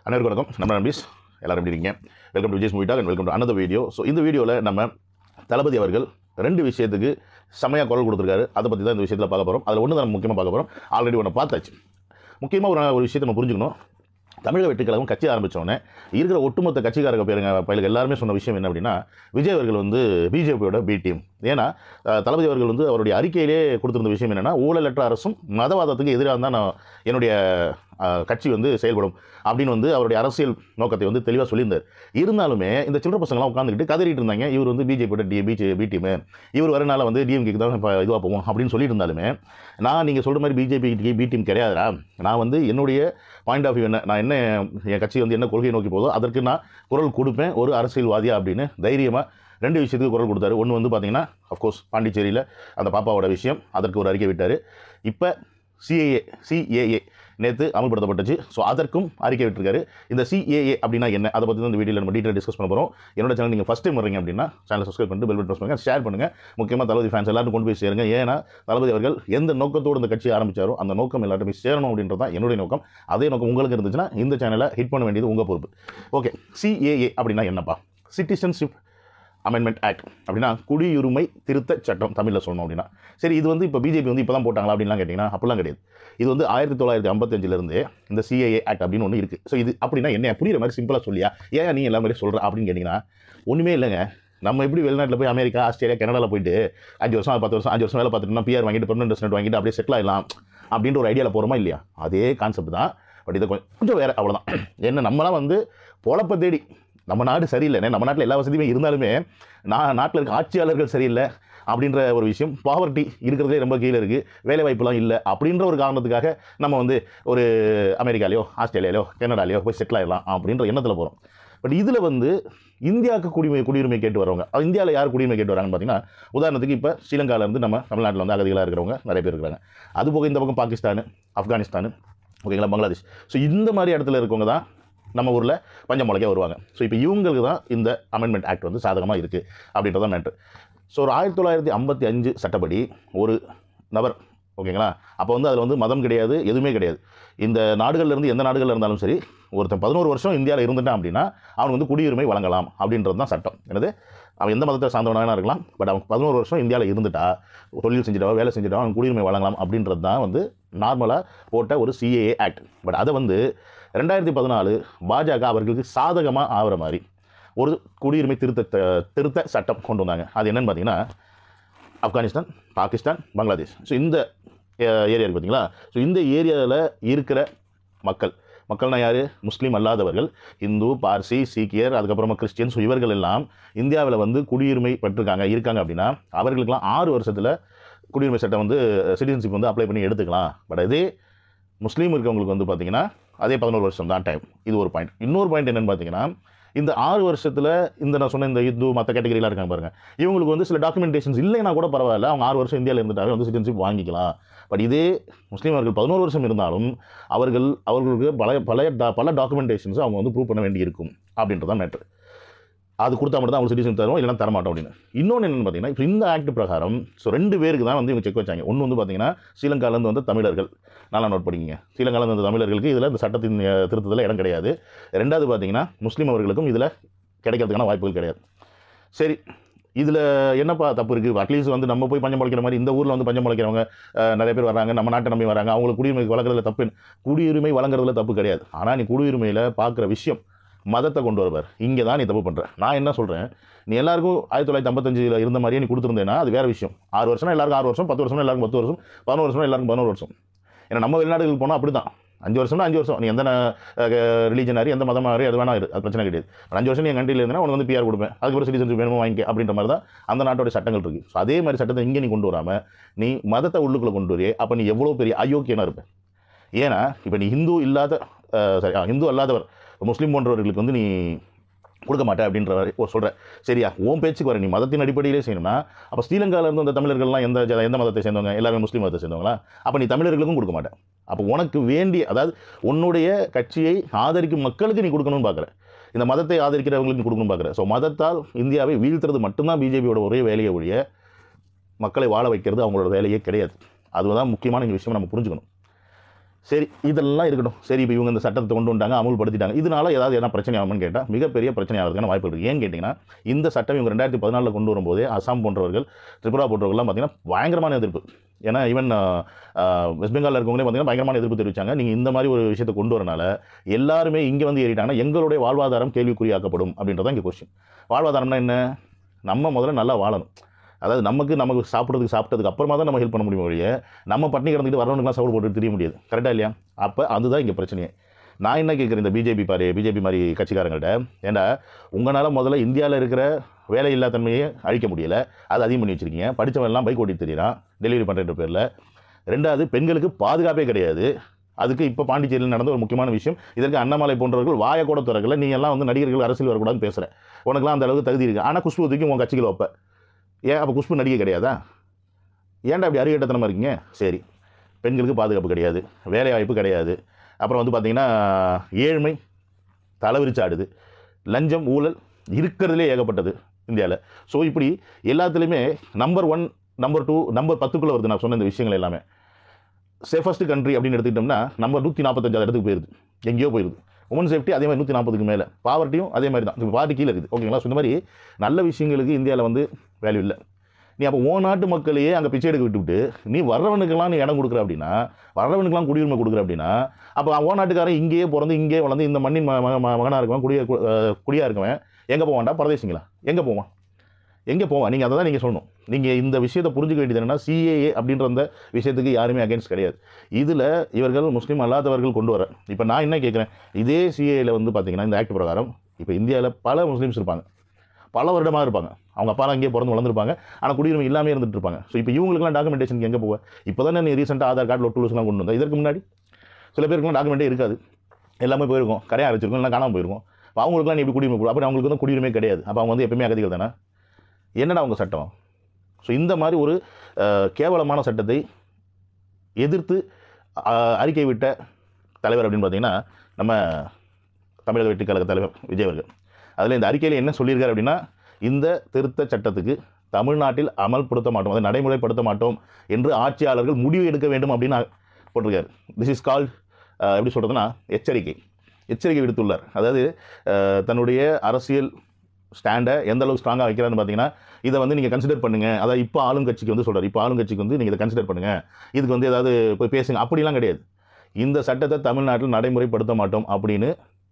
அனைவருக்கும் வணக்கம். நம்ம நம்பீஸ் எல்லாரும் எப்படி இருக்கீங்க? Welcome to Vijay's movie talk and welcome to another video. So இந்த வீடியோவில் நம்ம தளபதி அவர்கள் 2 விஷயத்துக்கு செமையாக குரல் கொடுத்துருக்காரு. அதை பற்றி தான் இந்த விஷயத்தில் பார்க்க போகிறோம். அதில் ஒன்று தான் நம்ம முக்கியமாக பார்க்க போகிறோம். ஆல்ரெடி ஒன்று பார்த்தாச்சு. முக்கியமாக ஒரு விஷயத்தை நம்ம புரிஞ்சுக்கணும். தமிழக வெற்றி கழகம் கட்சி ஆரம்பித்தோடனே இருக்கிற ஒட்டுமொத்த கட்சிக்காரங்க பயிலுக்கு எல்லாருமே சொன்ன விஷயம் என்ன அப்படின்னா, விஜய் அவர்கள் வந்து பிஜேபியோட பி டீம். ஏன்னா தளபதி அவர்கள் வந்து அவருடைய அறிக்கையிலே கொடுத்திருந்த விஷயம் என்னென்னா, ஊழலற்ற அரசும் மதவாதத்துக்கு எதிராக தான் நான் என்னுடைய கட்சி வந்து செயல்படும் அப்படின்னு வந்து அவருடைய அரசியல் நோக்கத்தை வந்து தெளிவாக சொல்லியிருந்தார். இருந்தாலுமே இந்த சில்லற பசங்களாம் உட்காந்துக்கிட்டு கதறிட்டு இருந்தாங்க, இவர் வந்து பிஜேபியோட பி டீமு, இவர் வரனால வந்து டிஎம்கேக்கு தான் இப்போ இதுவாக போவோம் அப்படின்னு சொல்லிட்டு இருந்தாலுமே, நான் நீங்கள் சொல்கிற மாதிரி பிஜேபி பி டீம் கிடையாதுடா. நான் வந்து என்னுடைய பாயிண்ட் ஆஃப் வியூ என்ன, நான் என்ன என் கட்சி வந்து என்ன கொள்கையை நோக்கி போதோ அதற்கு நான் குரல் கொடுப்பேன் ஒரு அரசியல்வாதியா அப்படின்னு தைரியமாக 2 விஷயத்துக்கு குரல் கொடுத்தாரு. ஒன்று வந்து பார்த்தீங்கன்னா, அஃப்கோர்ஸ் பாண்டிச்சேரியில் அந்த பாப்பாவோட விஷயம், அதற்கு ஒரு அறிக்கை விட்டார். இப்போ சிஏஏ நேற்று அமல்படுத்தப்பட்டுச்சு. ஸோ அதற்கும் அறிக்கை விட்டுருக்காரு. இந்த சிஏஏ அப்படின்னா என்ன, அதை பற்றி தான் இந்த வீடியோவில் நம்ம டீட்டெயில் டிஸ்கஸ் பண்ண போகிறோம். என்னோட சேனல் நீங்கள் ஃபஸ்ட் டைம் வர்றீங்க அப்படின்னா சேனல் சப்ஸ்கிரைப் பண்ணிட்டு பெல் பட்டன் ப்ரெஸ் பண்ணுங்கள், ஷேர் பண்ணுங்கள். முக்கியமாக தளபதி ஃபேன்ஸ் எல்லாரும் கொண்டு போய் சேருங்க. ஏன்னா தளபதி அவர்கள் எந்த நோக்கத்தோடு இந்த கட்சி ஆரம்பித்தாரோ அந்த நோக்கம் எல்லாரும் போய் சேரணும் அப்படின்றது தான் என்னுடைய நோக்கம். அதே நோக்கம் உங்களுக்கு இருந்துச்சுன்னா இந்த சேனலை ஹிட் பண்ண வேண்டியது உங்கள் பொறுப்பு. ஓகே, சிஏஏ அப்படின்னா என்னப்பா? சிட்டிசன்ஷிப் அமெண்ட்மெண்ட் ஆக்ட் அப்படின்னா குடியுரிமை திருத்த சட்டம் தமிழில் சொல்லணும் அப்படின்னா. சரி, இது வந்து இப்போ பிஜேபி வந்து இப்போ தான் போட்டாங்களா அப்படின்லாம் கேட்டிங்கன்னா அப்படிலாம் கிடையாது. இது வந்து 1955 இந்த சிஏஏ ஆக்ட் அப்படின்னு ஒன்று இருக்குது. ஸோ இது அப்படின்னா என்ன, புரியுற மாதிரி சிம்பிளாக சொல்லியா, ஏன் நீ எல்லா மாதிரி சொல்கிற அப்படின்னு கேட்டிங்கன்னா ஒன்றுமே இல்லைங்க. நம்ம எப்படி வெளிநாட்டில் போய் அமெரிக்கா, ஆஸ்திரேலியா, கனடாவில் போயிட்டு 5 வருஷம் 10 வருஷம் 5 வருஷம் வேலை பார்த்துட்டோம்னா பிஆர் வாங்கிட்டு பெர்மனன்ட் ரெசிடென்ட் வாங்கிட்டு அப்படியே செட்டில் ஆகிடலாம் அப்படின்ற ஒரு ஐடியாவில் போகிறோமா இல்லையா? அதே கான்செப்ட் தான். பட் இதை கொஞ்சம் வேறு, அவ்வளோதான். என்ன, நம்மளாம் வந்து பொழப்ப தேடி, நம்ம நாடு சரியில்லை, நம்ம நாட்டில் எல்லா வசதியுமே இருந்தாலுமே நாட்டில் இருக்க ஆட்சியாளர்கள் சரியில்லை அப்படின்ற ஒரு விஷயம், பாவர்ட்டி இருக்கிறதே ரொம்ப கீழே இருக்குது, வேலை வாய்ப்புலாம் இல்லை அப்படின்ற ஒரு காரணத்துக்காக நம்ம வந்து ஒரு அமெரிக்காலையோ ஆஸ்திரேலியாலையோ கனடாலையோ போய் செட்டில் ஆகிடலாம் அப்படின்ற எண்ணத்தில் போகிறோம். பட் இதில் வந்து இந்தியாவுக்கு குடியுரிமை கேட்டு வரவங்க, இந்தியாவில் யார் குடியுரிமை கேட்டு வராங்கன்னு பார்த்தீங்கன்னா, உதாரணத்துக்கு இப்போ ஸ்ரீலங்காவிலேருந்து நம்ம தமிழ்நாட்டில் வந்து அகதிகளாக இருக்கிறவங்க நிறைய பேர் இருக்கிறாங்க. அதுபோக இந்த பக்கம் பாகிஸ்தான், ஆப்கானிஸ்தான், ஓகேங்களா, பங்களாதேஷ். ஸோ இந்த மாதிரி இடத்துல இருக்கவங்க தான் நம்ம ஊரில் பஞ்சம் முளைக்க வருவாங்க. ஸோ இப்போ இவங்களுக்கு தான் இந்த அமெண்ட்மெண்ட் ஆக்ட் வந்து சாதகமாக இருக்குது அப்படின்றதான் மேட்ரு. ஸோ ஒரு 1955 சட்டப்படி ஒரு நபர், ஓகேங்களா, அப்போ வந்து அதில் வந்து மதம் கிடையாது, எதுவுமே கிடையாது. இந்த நாடுகள்லேருந்து எந்த நாடுகளில் இருந்தாலும் சரி, ஒருத்தன் 11 வருஷம் இந்தியாவில் இருந்துட்டான் அப்படின்னா அவனுக்கு வந்து குடியுரிமை வழங்கலாம் அப்படின்றது தான் சட்டம். என்னது, அவன் எந்த மதத்தை சார்ந்தவனாக இருக்கலாம், பட் அவன் 11 வருஷம் இந்தியாவில் இருந்துட்டா, தொழில் செஞ்சுட்டா, வேலை செஞ்சுட்டா, அவன் குடியுரிமை வழங்கலாம் அப்படின்றது தான் வந்து நார்மலாக போட்ட ஒரு சிஏஏ ஆக்ட். பட் அதை வந்து 2014 பாஜக அவர்களுக்கு சாதகமாக ஆகிற மாதிரி ஒரு குடியுரிமை திருத்த சட்டம் கொண்டு வந்தாங்க. அது என்னென்னு பார்த்தீங்கன்னா, ஆப்கானிஸ்தான், பாகிஸ்தான், பங்களாதேஷ். ஸோ இந்த ஏரியா இருக்குது பார்த்தீங்களா. ஸோ இந்த ஏரியாவில் இருக்கிற மக்கள்னா யார்? முஸ்லீம் அல்லாதவர்கள், இந்து, பார்சி, சீக்கியர், அதுக்கப்புறமா கிறிஸ்டியன்ஸ். இவர்கள் எல்லாம் இந்தியாவில் வந்து குடியுரிமை இருக்காங்க அப்படின்னா அவர்களுக்கெல்லாம் 6 வருஷத்தில் குடியுரிமை சட்டம் வந்து சிட்டிசன்ஷிப் வந்து அப்ளை பண்ணி எடுத்துக்கலாம். பட் அதே முஸ்லீம் இருக்கவங்களுக்கு வந்து பார்த்திங்கன்னா அதே 11 வருஷம் தான் டைம். இது ஒரு பாயிண்ட். இன்னொரு பாயிண்ட் என்னென்னு பார்த்தீங்கன்னா, இந்த 6 வருஷத்தில் நான் சொன்ன இந்த இந்து மற்ற கேட்டகரிலாம் இருக்காங்க பாருங்கள், இவங்களுக்கு வந்து சில டாக்குமெண்டேஷன்ஸ் இல்லைனா கூட பரவாயில்ல, அவங்க 6 வருஷம் இந்தியாவில் இருந்துட்டாவே வந்து சிட்டிசன்ஷிப் வாங்கிக்கலாம். பட் இதே முஸ்லீம் அவர்கள் 11 வருஷம் இருந்தாலும் அவர்களுக்கு பல டாக்குமெண்டேஷன்ஸ் அவங்க வந்து ப்ரூவ் பண்ண வேண்டி இருக்கும் அப்படின்றதான் மேட்ரு. அது கொடுத்தா மட்டும் தான் அவங்க சிட்டிசன் தரும், இல்லைனா தரமாட்டோம் அப்படின்னு. இன்னொன்று என்னென்னு பார்த்தீங்கன்னா, இப்போ இந்த ஆக்ட் பிரகாரம் ஸோ 2 பேருக்கு தான் வந்து இவங்க செக் வச்சாங்க. ஒன்று வந்து பார்த்தீங்கன்னா, ஸ்ரீலங்காலேருந்து வந்து தமிழர்கள், நல்லா நோட் பண்ணிக்கிங்க, ஸ்ரீலங்காலேருந்து வந்து தமிழர்களுக்கு இதில் இந்த சட்டத்தின் திருத்தத்தில் இடம் கிடையாது. 2வது பார்த்தீங்கன்னா, முஸ்லீம் அவர்களுக்கும் இதில் கிடைக்கிறதுக்கான வாய்ப்புகள் கிடையாது. சரி, இதில் என்னப்பா தப்பு இருக்குது? அட்லீஸ்ட் வந்து நம்ம போய் பஞ்சம் முளைக்கிற மாதிரி இந்த ஊரில் வந்து பஞ்சம் முளைக்கிறவங்க நிறைய பேர் வராங்க, நம்ம நாட்டை நம்பி வராங்க, அவங்களுக்கு குடியுரிமை வழங்குறதுல தப்பு, குடியுரிமை வழங்குறதுல தப்பு கிடையாது. ஆனால் நீ குடியுரிமையில் பார்க்குற விஷயம் மதத்தை கொண்டு வருவார், இங்கே தான் நீ தப்பு பண்ணுற. நான் என்ன சொல்கிறேன், நீ எல்லாருக்கும் 1955 இருந்த மாதிரியே நீ கொடுத்துருந்தேன்னா அது வேறு விஷயம். 6 வருஷம்னா எல்லாருக்கும் 6 வருஷம், 10 வருஷம்னா எல்லாருக்கும் 10 வருஷம், 11 வருஷம்னா எல்லாருக்கும் 11 வருஷம். ஏன்னா நம்ம வெளிநாடுகளுக்கு போனால் அப்படி தான், 5 வருஷம்னா 5 வருஷம். நீ எந்த ரிலீஜனாரி எந்த மதமாரி அது வேணா இரு, அது பிரச்சனை கிடையாது. 5 வருஷம் நீ என் கண்ட்ரியில் இருந்தால் உனக்கு வந்து பிஆர் கொடுப்பேன், அதுக்கப்புறம் சிட்டிசன்ஷிப் வேணுமோ வாங்கிக்க அப்படின்ற மாதிரி தான் அந்த நாட்டோட சட்டங்கள் இருக்குது. ஸோ அதே மாதிரி சட்டத்தை இங்கே நீ கொண்டு வராமல் நீ மதத்தை உள்ளுக்குள்ளே கொண்டு வரே, அப்போ நீ எவ்வளோ பெரிய அயோக்கியனாக இருப்பேன். ஏன்னா இப்போ நீ ஹிந்து அல்லாதவர் முஸ்லீம் போன்றவர்களுக்கு வந்து நீ கொடுக்க மாட்டேன் அப்படின்ற சொல்கிற, சரியா? உன் பேச்சுக்கு வர நீ மதத்தின் அடிப்படையிலே செய்யணும்னா அப்போ ஸ்ரீலங்காவிலேருந்து அந்த தமிழர்கள்லாம் எந்த மதத்தை சேர்ந்தவங்க? எல்லாருமே முஸ்லீம் மதத்தை சேர்ந்தவங்களா? அப்போ நீ தமிழர்களுக்கும் கொடுக்க மாட்டேன். அப்போ உனக்கு வேண்டிய, அதாவது உன்னுடைய கட்சியை ஆதரிக்கும் மக்களுக்கு நீ கொடுக்கணும்னு பார்க்குற, இந்த மதத்தை ஆதரிக்கிறவங்களுக்கு நீ கொடுக்கணும்னு பார்க்குற. ஸோ மதத்தால் இந்தியாவை வீழ்த்துறது மட்டும்தான் பிஜேபியோட ஒரே வேலையை ஒழிய மக்களை வாழ வைக்கிறது அவங்களோட வேலையே கிடையாது. அதுதான் முக்கியமான விஷயம் நம்ம புரிஞ்சுக்கணும். சரி இதெல்லாம் இருக்கட்டும். சரி இப்போ இவங்க இந்த சட்டத்தை கொண்டு வந்துட்டாங்க, அமுல்படுத்திட்டாங்க. இதனால ஏதாவது என்ன பிரச்சனை ஆகும்னு கேட்டால் மிகப்பெரிய பிரச்சனை ஆகிறதுக்கான வாய்ப்பு இருக்குது. ஏன்னு கேட்டிங்கன்னா, இந்த சட்டம் இவங்க 2014 கொண்டு வரும்போதே அசாம் போன்றவர்கள், திரிபுரா போன்றவர்கள்லாம் பார்த்தீங்கன்னா பயங்கரமான எதிர்ப்பு. ஏன்னா ஈவன் வெஸ்ட் பெங்காலில் இருக்கவங்களே பார்த்தீங்கன்னா பயங்கரமான எதிர்ப்பு தெரிவித்தாங்க. நீங்கள் இந்த மாதிரி ஒரு விஷயத்தை கொண்டு வரனால எல்லாருமே இங்கே வந்து ஏறிட்டாங்கன்னா எங்களுடைய வாழ்வாதாரம் கேள்விக்குறியாக்கப்படும் அப்படின்றதான் இங்கே கொஸ்டின். வாழ்வாதாரம்னா என்ன? நம்ம முதல்ல நல்லா வாழணும். அதாவது நமக்கு சாப்பிட்டதுக்கு அப்புறமா தான் நம்ம ஹெல்ப் பண்ண முடியும் ஒழிய நம்ம பட்டினி கிடந்துட்டு வரவனுக்குலாம் சவுல் போட்டு தெரிய முடியாது. கரெக்டாக இல்லையா? அப்போ அதுதான் இங்கே பிரச்சனையே. நான் என்ன கேட்குறேன், இந்த பிஜேபி மாதிரி கட்சிக்காரங்கள்ட்ட, ஏண்டா உங்களால் முதல்ல இந்தியாவில் இருக்கிற வேலையில்லா தன்மையை அழிக்க முடியலை, அது அதிகம் பண்ணி வச்சுருக்கீங்க. படித்தவன் எல்லாம் பைக் ஓட்டி தெரியுறான் டெலிவரி பண்ணுற பேரில். ரெண்டாவது, பெண்களுக்கு பாதுகாப்பே கிடையாது. அதுக்கு இப்போ பாண்டிச்சேரியில் நடந்த ஒரு முக்கியமான விஷயம். இதற்கு அண்ணாமலை போன்றவர்கள் வாயை கூட திறக்கல. நீ எல்லாம் வந்து நடிகர்கள் அரசியல் வரக்கூடாதுன்னு பேசுகிறேன். உனக்குலாம் அந்த அளவுக்கு தகுதி இருக்குது. ஆனால் குஷ்பு தூக்கி உங்கள் கட்சிகள் வைப்ப. ஏன் அப்போ குஷ்பு நடிகை கிடையாதா? ஏன்டா அப்படி அறிகட்டத்தனமாக இருக்கீங்க? சரி, பெண்களுக்கு பாதுகாப்பு கிடையாது, வேலை வாய்ப்பு கிடையாது, அப்புறம் வந்து பார்த்திங்கன்னா ஏழ்மை தலைவிரிச்சாடுது, லஞ்சம் ஊழல் இருக்கிறதுலே ஏகப்பட்டது இந்தியாவில். ஸோ இப்படி எல்லாத்துலேயுமே நம்பர் 1 நம்பர் 2 நம்பர் 10க்குள்ளே வருது. நான் சொன்ன இந்த விஷயங்கள் எல்லாமே சேஃபஸ்ட் கண்ட்ரி அப்படின்னு எடுத்துக்கிட்டோம்னா நம்பர் 145 இடத்துக்கு போயிருது, எங்கேயோ போயிருது. உமன் சேஃப்டி அதே மாதிரி 140க்கு மேலே, பாவர்ட்டியும் அதே மாதிரி தான், பாவர்ட்டி கீழே இருக்குது. ஓகேங்களா? ஸோ இந்த மாதிரி நல்ல விஷயங்களுக்கு இந்தியாவில் வந்து வேல்யூ இல்லை. நீ அப்போ ஓ நாட்டு மக்களையே அங்கே பிச்சை எடுக்க விட்டுவிட்டு நீ வர்றவனுக்கெல்லாம் நீ இடம் கொடுக்குற அப்படின்னா, வர்றவனுக்கெல்லாம் குடியுரிமை கொடுக்குற அப்படின்னா, அப்போ ஓ நாட்டுக்காரன் இங்கேயே பிறந்து இங்கேயே வளர்ந்து இந்த மண்ணின் மகனாக இருக்கவன் குடியாக இருக்கவன் எங்கே போவான்டா? பரதேசிங்களா? எங்கே போவான்? நீங்கள் அதை தான் நீங்கள் சொல்லணும். நீங்கள் இந்த விஷயத்தை புரிஞ்சுக்க வேண்டியது என்னென்னா, சிஏஏ அப்படின்ற அந்த விஷயத்துக்கு யாருமே அகேன்ஸ்ட் கிடையாது. இதில் இவர்கள் முஸ்லீம் அல்லாதவர்கள் கொண்டு வர, இப்போ நான் என்ன கேட்குறேன், இதே சிஏஏல வந்து பார்த்தீங்கன்னா இந்த ஆக்ட் பிரகாரம் இப்போ இந்தியாவில் பல முஸ்லீம்ஸ் இருப்பாங்க, பல வருடமாக இருப்பாங்க, அவங்க அப்பாலாம் அங்கேயே பிறந்து வளர்ந்துருப்பாங்க, ஆனால் குடியுரிமை இல்லாமல் இருந்துட்டு இருப்பாங்க. ஸோ இப்போ இவங்களுக்குலாம் டாக்குமெண்டேஷனுக்கு எங்கே போவேன்? இப்போ தானே நீ ரீசெண்டாக ஆதார் கார்டு லொட்டுலூஸ்லாம் கொண்டு வந்தேன். இதற்கு முன்னாடி சில பேருக்குலாம் டாக்குமெண்ட்டே இருக்காது, எல்லாமே போயிருக்கும், கரையாக வச்சிருக்கும், இல்லை காணாமல் போயிருக்கும். அப்போ அவங்களுக்குலாம் நீ எப்படி குடியுரிமை கொடு? அப்போ அவங்களுக்கு வந்து குடியுரிமை கிடையாது. அப்போ அவங்க வந்து எப்பவுமே அகதிகள் தானே? என்னடா அவங்க சட்டம்? ஸோ இந்த மாதிரி ஒரு கேவலமான சட்டத்தை எதிர்த்து அறிக்கை விட்ட தலைவர் அப்படின்னு பார்த்தீங்கன்னா நம்ம தமிழக வெற்றி கழக தலைவர் விஜய் அவர்கள். அதில் இந்த அறிக்கையில் என்ன சொல்லியிருக்காரு அப்படின்னா, இந்த திருத்த சட்டத்துக்கு தமிழ்நாட்டில் அமல்படுத்த மாட்டோம், அதை நடைமுறைப்படுத்த மாட்டோம் என்று ஆட்சியாளர்கள் முடிவு எடுக்க வேண்டும் அப்படின்னு போட்டிருக்காரு. திஸ் இஸ் கால்ட் எப்படி சொல்கிறதுனா எச்சரிக்கை விடுத்துள்ளார். அதாவது தன்னுடைய அரசியல் ஸ்டாண்டை எந்த அளவுக்கு ஸ்ட்ராங்காக வைக்கிறான்னு பார்த்தீங்கன்னா, இதை வந்து நீங்கள் கன்சிடர் பண்ணுங்கள். அதாவது இப்போ ஆளுங்கட்சிக்கு வந்து சொல்கிறார், இப்போ ஆளுங்கட்சிக்கு வந்து நீங்கள் இதை கன்சிடர் பண்ணுங்கள், இதுக்கு வந்து ஏதாவது போய் பேசுங்க, அப்படிலாம் கிடையாது. இந்த சட்டத்தை தமிழ்நாட்டில் நடைமுறைப்படுத்த மாட்டோம் அப்படின்னு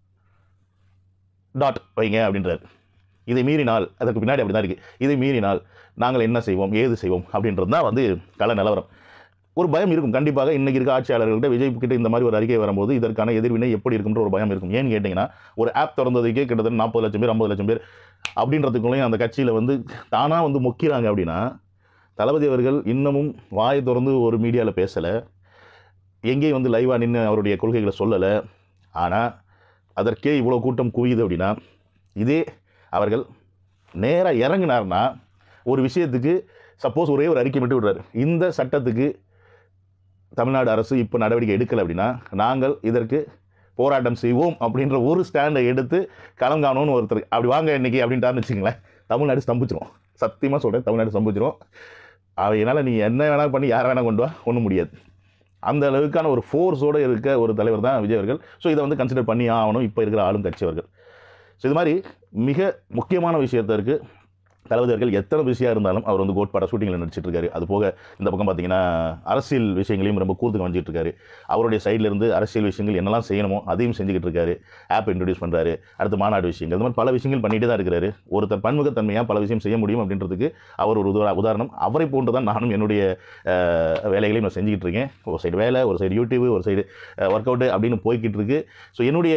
டாட் வைங்க அப்படின்றார். இதை மீறினால், அதற்கு பின்னாடி அப்படி தான் இருக்குது, இதை மீறினால் நாங்கள் என்ன செய்வோம், ஏது செய்வோம் அப்படின்றது தான் வந்து கள நிலவரம். ஒரு பயம் இருக்கும் கண்டிப்பாக. இன்றைக்கி இருக்க ஆட்சியாளர்கள்ட்ட விஜய் கிட்ட இந்த மாதிரி ஒரு அறிக்கை வரும்போது இதற்கான எதிர்வினை எப்படி இருக்குன்ற ஒரு பயம் இருக்கும். ஏன்னு கேட்டிங்கன்னா, ஒரு ஆப் திறந்ததுக்கே கிட்டத்தட்ட 40 லட்சம் பேர் 50 லட்சம் பேர் அப்படின்றதுக்குள்ளேயும் அந்த கட்சியில் வந்து தானாக வந்து மொக்கிறாங்க அப்படின்னா, தளபதி அவர்கள் இன்னமும் வாயை திறந்து ஒரு மீடியாவில் பேசலை, எங்கேயும் வந்து லைவாக நின்று அவருடைய கொள்கைகளை சொல்லலை. ஆனால் அதற்கே இவ்வளோ கூட்டம் குவியுது அப்படின்னா, இதே அவர்கள் நேராக இறங்கினார்னா ஒரு விஷயத்துக்கு சப்போஸ் ஒரே ஒரு அறிக்கை மட்டும் விடுறாரு, இந்த சட்டத்துக்கு தமிழ்நாடு அரசு இப்போ நடவடிக்கை எடுக்கலை அப்படின்னா நாங்கள் இதற்கு போராட்டம் செய்வோம் அப்படின்ற ஒரு ஸ்டாண்டை எடுத்து களம் காணணும்னு ஒருத்தர் அப்படி வாங்க இன்றைக்கி அப்படின்ட்டான்னு வச்சுங்களேன், தமிழ்நாடு ஸ்தம்பிச்சிரும். சத்தியமாக சொல்கிறேன், தமிழ்நாடு ஸ்தம்பிச்சிரும். என்னால் நீ என்ன வேணால் பண்ணி யாரை வேணால் கொண்டு வா, ஒன்றும் முடியாது. அந்த அளவுக்கான ஒரு ஃபோர்ஸோடு இருக்க ஒரு தலைவர் தான் விஜய் அவர்கள். ஸோ இதை வந்து கன்சிடர் பண்ணி ஆகணும் இப்போ இருக்கிற ஆளும் கட்சி அவர்கள். ஸோ இது மாதிரி மிக முக்கியமான விஷயத்திற்கு தளபதி அவர்கள் எத்தனை பிஸியாக இருந்தாலும் அவர் வந்து கோட்பாட ஷூட்டிங்கில் நடிச்சிட்டு இருக்காரு. அது போக இந்த பக்கம் பார்த்தீங்கன்னா அரசியல் விஷயங்களையும் ரொம்ப கூர்த்து கவனிச்சிட்டு இருக்காரு. அவருடைய சைட்லேருந்து அரசியல் விஷயங்கள் என்னெல்லாம் செய்யணுமோ அதையும் செஞ்சுக்கிட்டு இருக்காரு. ஆப் இன்ட்ரடியூஸ் பண்ணுறாரு, அடுத்து மாநாடு விஷயங்கள், இந்த மாதிரி பல விஷயங்கள் பண்ணிட்டு தான் இருக்கிறாரு. ஒருத்தர் பன்முகத்தன்மையாக பல விஷயம் செய்ய முடியும் அப்படின்றதுக்கு அவர் ஒரு உதாரணம். அவரை போன்று தான் நானும் என்னுடைய வேலைகளையும் நான் செஞ்சுக்கிட்டு இருக்கேன். ஒரு சைடு வேலை, ஒரு சைடு யூடியூப், ஒரு சைடு ஒர்க் அவுட்டு அப்படின்னு போய்கிட்டு இருக்கு. ஸோ என்னுடைய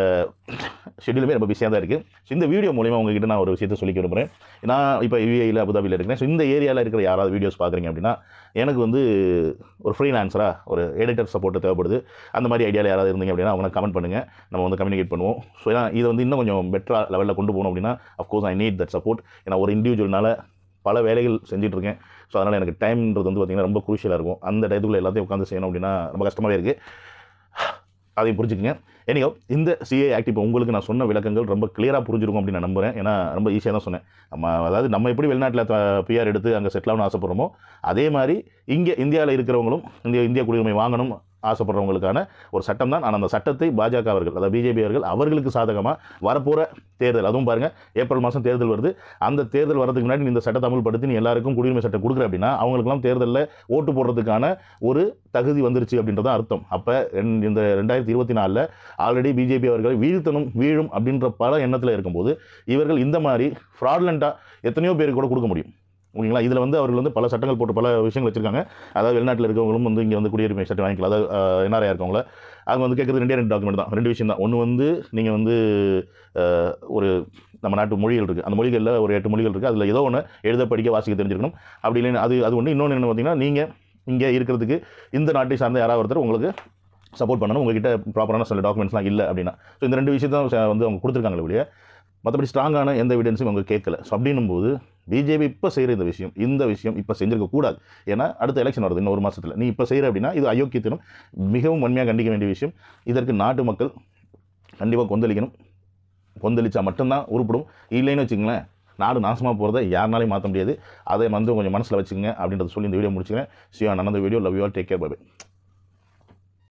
ஷெட்யூலுமே ரொம்ப பிஸியாக தான் இருக்குது. ஸோ இந்த வீடியோ மூலிமா உங்ககிட்ட நான் ஒரு விஷயத்தை சொல்லிக்க விரும்புகிறேன். நான் இப்போ யுஏஇயில் அபுதாபியில் இருக்கிறேன். ஸோ இந்த ஏரியாவில் இருக்கிற யாராவது வீடியோஸ் பார்க்குறீங்க அப்படின்னா, எனக்கு வந்து ஒரு ஃப்ரீலான்சராக ஒரு எடிட்டர் சப்போர்ட்டு தேவைப்படுது. அந்த மாதிரி ஐடியாவில் யாராவது இருந்தீங்க அப்படின்னா அவங்க கமெண்ட் பண்ணுங்கள், நம்ம வந்து கம்யூனிகேட் பண்ணுவோம். ஸோ ஏன்னா இதை வந்து இன்னும் கொஞ்சம் பெட்டராக லெவலில் கொண்டு போகணும் அப்படின்னா of course I need that support. ஏன்னா ஒரு இண்டிவிஜுவல்னால் பல வேலைகள் செஞ்சுட்ருக்கேன். ஸோ அதனால் எனக்கு டைம்ன்றது வந்து பார்த்திங்கன்னா ரொம்ப குரூஷியலாக இருக்கும். அந்த டயத்துக்குள்ளே எல்லாத்தையும் உட்காந்து செய்யணும் அப்படின்னா ரொம்ப கஷ்டமாகவே இருக்குது. அதையும் புரிஞ்சுக்குங்க. எனியோ இந்த சிஏ ஆக்ட் இப்போ உங்களுக்கு நான் சொன்ன விளக்கங்கள் ரொம்ப கிளியராக புரிஞ்சிருக்கும் அப்படின்னு நான் நம்புகிறேன். ஏன்னா ரொம்ப ஈஸியாக தான் சொன்னேன். அதாவது நம்ம எப்படி வெளிநாட்டில் பிஆர் எடுத்து அங்கே செட்டில் ஆகணும்னு ஆசைப்படுறோமோ அதே மாதிரி இங்கே இந்தியாவில் இருக்கிறவங்களும் இந்தியா குடியுரிமை வாங்கணும் ஆசைப்படுறவங்களுக்கான ஒரு சட்டம் தான். ஆனால் அந்த சட்டத்தை பாஜக அவர்கள், அதாவது பிஜேபி அவர்களுக்கு சாதகமாக வரப்போகிற தேர்தல், அதுவும் பாருங்கள் ஏப்ரல் மாதம் தேர்தல் வருது. அந்த தேர்தல் வரதுக்கு முன்னாடி இந்த சட்டத்தை அமல்படுத்தி நீ எல்லாருக்கும் குடியுரிமை சட்டம் கொடுக்குற அப்படின்னா அவங்களுக்குலாம் தேர்தலில் ஓட்டு போடுறதுக்கான ஒரு தகுதி வந்துருச்சு அப்படின்றதான் அர்த்தம். அப்போ இந்த 2024 ஆல்ரெடி பிஜேபி அவர்களை வீழும் அப்படின்ற பல எண்ணத்தில் இருக்கும்போது இவர்கள் இந்த மாதிரி ஃப்ராட்லண்ட்டாக எத்தனையோ பேருக்கு கூட கொடுக்க முடியும். ஓகேங்களா? இதில் அவர்கள் பல சட்டங்கள் போட்டு பல விஷயங்கள் வச்சுருக்காங்க. அதாவது வெளிநாட்டில் இருக்கவங்களும் இங்கே குடியுரிமை சட்டம் வாங்கிக்கலாம். அதாவது என்ஆர்ஐ இருக்கவங்கள அவங்க கேட்குறது 2 டாக்குமெண்ட் தான், 2 விஷயம் தான். ஒன்று நீங்கள் ஒரு நம்ம நாட்டு மொழிகள் இருக்குது, அந்த மொழிகளில் ஒரு 8 மொழிகள் இருக்குது, அதில் ஏதோ ஒன்று எழுத படிக்க வாசிக்க தெரிஞ்சிருக்கணும். அப்படி இல்லைன்னு அது ஒன்று. இன்னொன்று என்ன பார்த்தீங்கன்னா, நீங்கள் இங்கே இருக்கிறதுக்கு இந்த நாட்டை சார்ந்த யாராவது ஒருத்தர் உங்களுக்கு சப்போர்ட் பண்ணணும், உங்ககிட்ட ப்ராப்பரான சில டாக்குமெண்ட்ஸ்லாம் இல்லை அப்படின்னா. ஸோ இந்த 2 விஷயத்தான் அவங்க கொடுத்துருக்காங்களே ஒழிய மற்றபடி ஸ்ட்ராங்கான எந்த எவிடன்ஸும் அவங்க கேட்கல. ஸோ அப்படின்னும்போது பிஜேபி இப்போ செய்கிற இந்த விஷயம் இப்போ செஞ்சிருக்கக்கூடாது. ஏன்னா அடுத்த எலெக்ஷன் வருது இன்னும் 1 மாதத்தில். நீ இப்போ செய்கிற அப்படின்னா இது அயோக்கியத்தினும் மிகவும் வன்மையாக கண்டிக்க வேண்டிய விஷயம். இதற்கு நாட்டு மக்கள் கண்டிப்பாக கொந்தளிக்கணும். கொந்தளிச்சா மட்டும்தான் உருப்படும். இல்லைன்னு வச்சுங்களேன், நாடு நாசமாக போகிறத யாருனாலையும் மாற்ற முடியாது. அதை கொஞ்சம் மனசில் வச்சுங்க அப்படின்றத சொல்லி இந்த வீடியோ முடிச்சுக்கிறேன். See you on another video. Love you all. Take care. Bye bye.